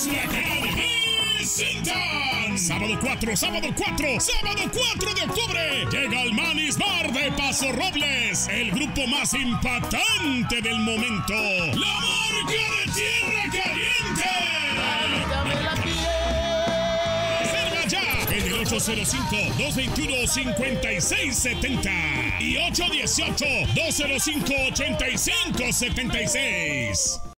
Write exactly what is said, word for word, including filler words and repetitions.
es la gran Sintan. Sábado cuatro, sábado cuatro, sábado cuatro de octubre. Llega al Manis Bar de Paso Robles, el grupo más impactante del momento. La Marca de Tierra Caliente. Válgame la piel. Reserva ya en el ocho cero cinco, dos dos uno, cinco seis siete cero y ocho uno ocho, dos cero cinco, ocho cinco siete seis.